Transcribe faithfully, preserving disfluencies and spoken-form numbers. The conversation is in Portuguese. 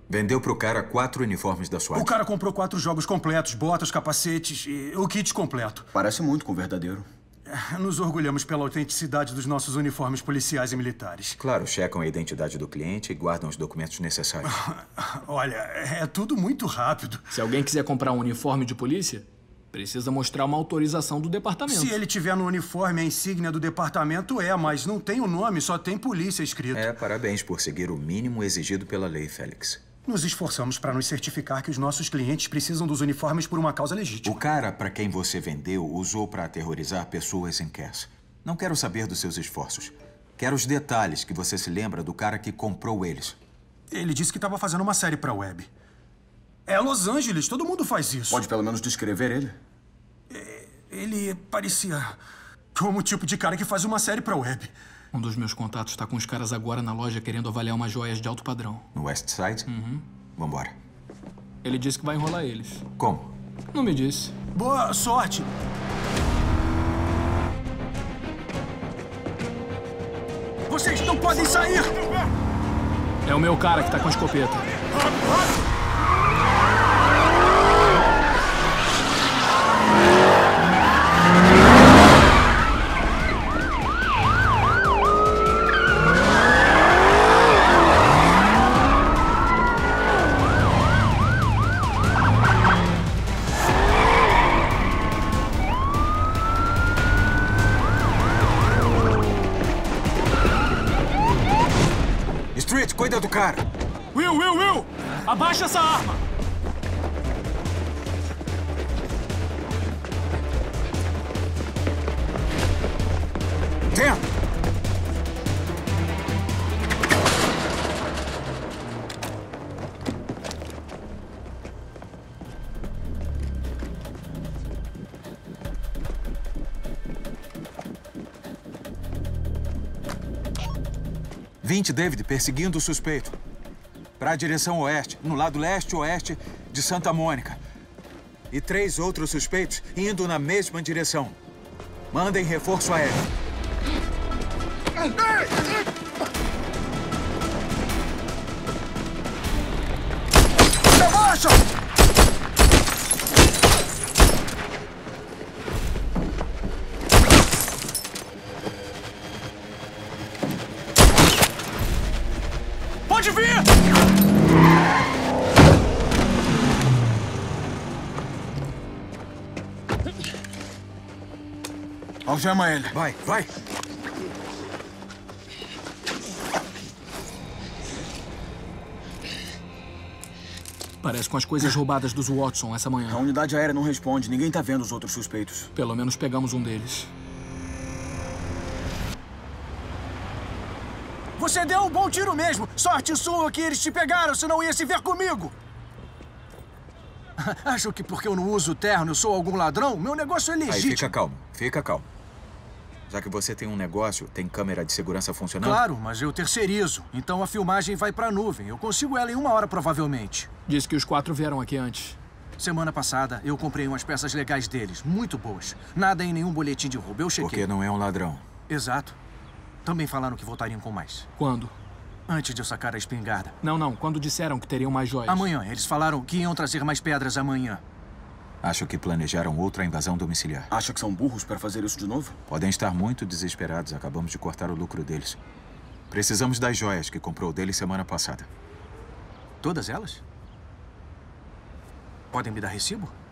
Vendeu pro cara quatro uniformes da SWAT. O cara comprou quatro jogos completos, botas, capacetes e o kit completo. Parece muito com o verdadeiro. Nos orgulhamos pela autenticidade dos nossos uniformes policiais e militares. Claro, checam a identidade do cliente e guardam os documentos necessários. Olha, é tudo muito rápido. Se alguém quiser comprar um uniforme de polícia, precisa mostrar uma autorização do departamento. Se ele tiver no uniforme a insígnia do departamento, é, mas não tem o nome, só tem polícia escrito. É, parabéns por seguir o mínimo exigido pela lei, Félix. Nos esforçamos para nos certificar que os nossos clientes precisam dos uniformes por uma causa legítima. O cara para quem você vendeu usou para aterrorizar pessoas em Cass. Não quero saber dos seus esforços. Quero os detalhes que você se lembra do cara que comprou eles. Ele disse que estava fazendo uma série para a web. É Los Angeles, todo mundo faz isso. Pode pelo menos descrever ele? Ele parecia como o tipo de cara que faz uma série para a web. Um dos meus contatos está com os caras agora na loja querendo avaliar umas joias de alto padrão. No West Side? Uhum. Vambora. Ele disse que vai enrolar eles. Como? Não me disse. Boa sorte! Vocês não podem sair! É o meu cara que tá com a escopeta. Street, cuida do cara! Will, Will, Will! Abaixa essa arma! Tenta! vinte, David, perseguindo o suspeito. Para a direção oeste, no lado leste-oeste de Santa Mônica. E três outros suspeitos indo na mesma direção. Mandem reforço aéreo. Abaixa! Pode vir! Algema ele. Vai, vai! Parece com as coisas roubadas dos Watson essa A manhã. unidade aérea não responde. Ninguém tá vendo os outros suspeitos. Pelo menos pegamos um deles. Você deu um bom tiro mesmo. Sorte sua que eles te pegaram, senão ia se ver comigo. Acham que porque eu não uso terno eu sou algum ladrão? Meu negócio é Aí, legítimo. fica calmo, fica calmo. Já que você tem um negócio, tem câmera de segurança funcionando? Claro, mas eu terceirizo. Então a filmagem vai pra nuvem. Eu consigo ela em uma hora, provavelmente. Disse que os quatro vieram aqui antes. Semana passada, eu comprei umas peças legais deles. Muito boas. Nada em nenhum boletim de roubo. Eu chequei. Porque não é um ladrão. Exato. Também falaram que voltariam com mais. Quando? Antes de eu sacar a espingarda. Não, não. Quando disseram que teriam mais joias. Amanhã. Eles falaram que iam trazer mais pedras amanhã. Acho que planejaram outra invasão domiciliar. Acha que são burros para fazer isso de novo? Podem estar muito desesperados. Acabamos de cortar o lucro deles. Precisamos das joias que comprou deles semana passada. Todas elas? Podem me dar recibo?